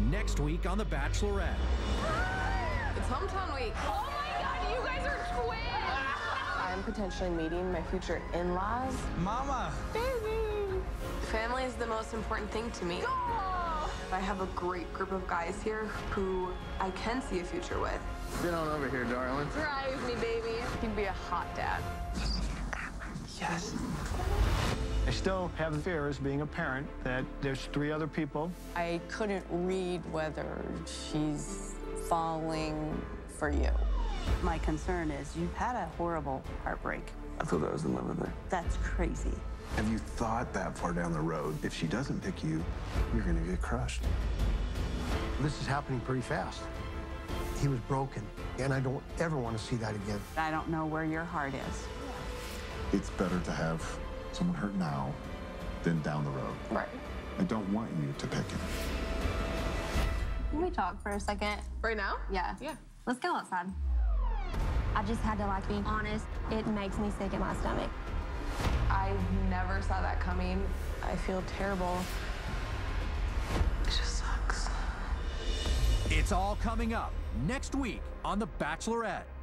Next week on The Bachelorette. It's hometown week. Oh my God, you guys are twins! I'm potentially meeting my future in-laws. Mama! Baby! Family is the most important thing to me. I have a great group of guys here who I can see a future with. Get on over here, darling. Drive me, baby. He'd be a hot dad. Yes. I still have fears being a parent that there's 3 other people. I couldn't read whether she's falling for you. My concern is you've had a horrible heartbreak. I thought I was in love with her. That's crazy. Have you thought that far down the road? If she doesn't pick you, you're gonna get crushed. This is happening pretty fast. He was broken, and I don't ever want to see that again. I don't know where your heart is. It's better to have someone hurt now than down the road. Right. I don't want you to pick him. Can we talk for a second? Right now? Yeah. Yeah. Let's go outside. I just had to, be honest. It makes me sick in my stomach. I never saw that coming. I feel terrible. It just sucks. It's all coming up next week on The Bachelorette.